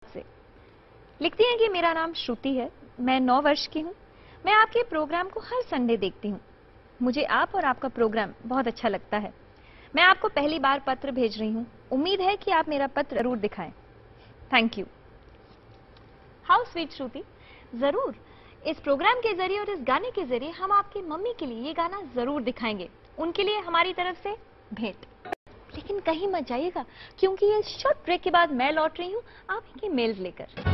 से लिखती हैं कि मेरा नाम श्रुति है, मैं 9 वर्ष की हूँ। मैं आपके प्रोग्राम को हर संडे देखती हूँ। मुझे आप और आपका प्रोग्राम बहुत अच्छा लगता है। मैं आपको पहली बार पत्र भेज रही हूँ। उम्मीद है कि आप मेरा पत्र जरूर दिखाएं। Thank you. How sweet Shruti. जरूर, इस प्रोग्राम के जरिए और इस गाने के जरिए हम आपकी मम्मी के लिए ये गाना जरूर दिखाएंगे। उनके लिए हमारी तरफ से भेंट। लेकिन कहीं मत जाइएगा, क्योंकि ये शॉर्ट ब्रेक के बाद मैं लौट रही हूँ आप इनके मेल्स लेकर।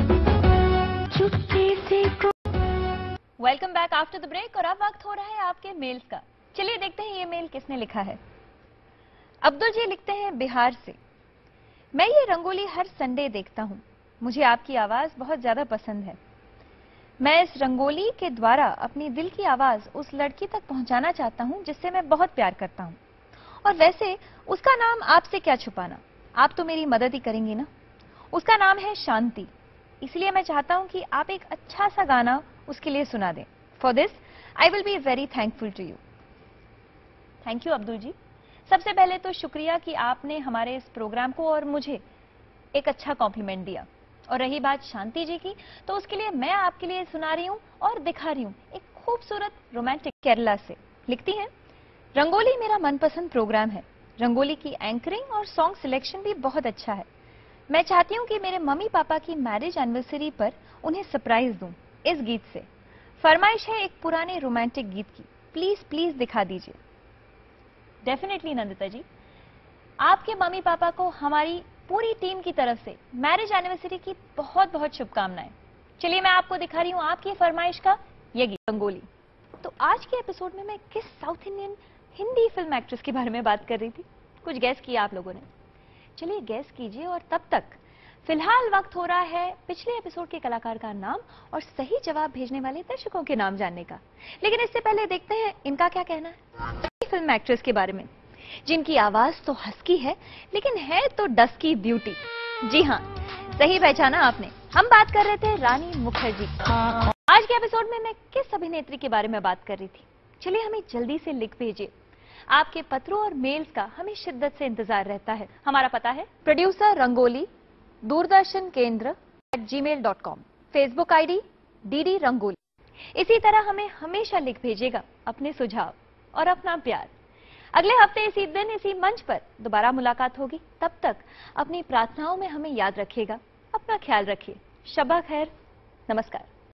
Welcome back after the break. और अब वक्त हो रहा है आपके मेल्स का। चलिए देखते हैं ये मेल किसने लिखा है। अब्दुल जी लिखते हैं बिहार से। मैं ये रंगोली हर संडे देखता हूँ। मुझे आपकी आवाज बहुत ज्यादा पसंद है। मैं इस रंगोली के द्वारा अपनी दिल की आवाज उस लड़की तक पहुंचाना चाहता हूं जिससे मैं बहुत प्यार करता हूं। और वैसे उसका नाम आपसे क्या छुपाना, आप तो मेरी मदद ही करेंगी ना। उसका नाम है शांति। इसलिए मैं चाहता हूं कि आप एक अच्छा सा गाना उसके लिए सुना दें। For this I will be very thankful to you. Thank you Abdul ji. सबसे पहले तो शुक्रिया कि आपने हमारे इस प्रोग्राम को और मुझे एक अच्छा कॉम्प्लीमेंट दिया। और रही बात शांति जी की, तो उसके लिए मैं आपके लिए सुना रही हूं और दिखा रही हूं एक खूबसूरत रोमांटिक। केरला से लिखती हैं, रंगोली मेरा मनपसंद प्रोग्राम है। रंगोली की एंकरिंग और सॉन्ग सिलेक्शन भी बहुत अच्छा है। मैं चाहती हूं कि मेरे मम्मी पापा की मैरिज एनिवर्सरी पर उन्हें सरप्राइज दूं इस गीत से। फरमाइश है एक पुराने रोमांटिक गीत की। प्लीज प्लीज दिखा दीजिए। डेफिनेटली नंदिता जी, आपके मम्मी पापा को हमारी पूरी टीम की तरफ से मैरिज एनिवर्सरी की बहुत बहुत शुभकामनाएं। चलिए मैं आपको दिखा रही हूं आपकी फरमाइश का ये गीत रंगोली। तो आज के एपिसोड में मैं किस south Indian Hindi film actress के बारे में बात कर रही थी? कुछ गैस किया आप लोगों ने? चलिए गैस कीजिए। और तब तक फिलहाल वक्त हो रहा है पिछले एपिसोड के कलाकार का नाम और सही जवाब भेजने वाले दर्शकों के नाम जानने का। लेकिन इससे पहले देखते हैं इनका क्या कहना है फिल्म एक्ट्रेस के बारे में, जिनकी आवाज तो हस्की है लेकिन है तो डस्की ब्यूटी। जी हाँ, सही पहचाना आपने। हम बात कर रहे थे रानी मुखर्जी। आज के एपिसोड में मैं किस अभिनेत्री के बारे में बात कर रही थी? चलिए हमें जल्दी से लिख भेजिए। आपके पत्रों और मेल्स का हमें शिद्दत से इंतजार रहता है। हमारा पता है प्रोड्यूसर रंगोली दूरदर्शन केंद्र @gmail.com, Facebook ID DD rangoli. इसी तरह हमें हमेशा लिख भेजिएगा अपने सुझाव और अपना प्यार। अगले हफ्ते इसी दिन इसी मंच पर दोबारा मुलाकात होगी। तब तक अपनी प्रार्थनाओं में हमें याद रखिएगा। अपना ख्याल रखिए। शब्बा खैर। नमस्कार।